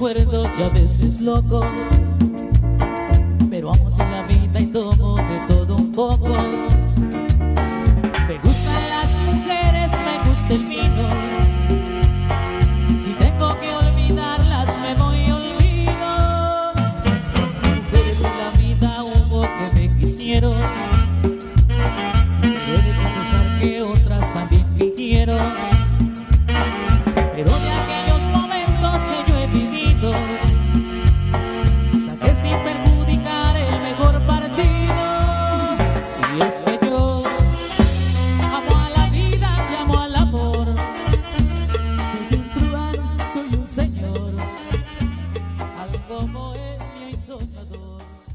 cuerdo y a veces loco, pero amo en la vida y tomo de todo un poco. Me gustan las mujeres, me gusta el vino. Si tengo que olvidarlas, me voy y olvido. Mujeres en la vida hubo que me quisieron, pero he de confesar que otras también fingieron. Pero de aquellos momentos que yo he vivido, saqué sin perjudicar el mejor partido. Y es que yo amo a la vida y amo al amor. Soy un truán, soy un señor, algo bohemio y soñador.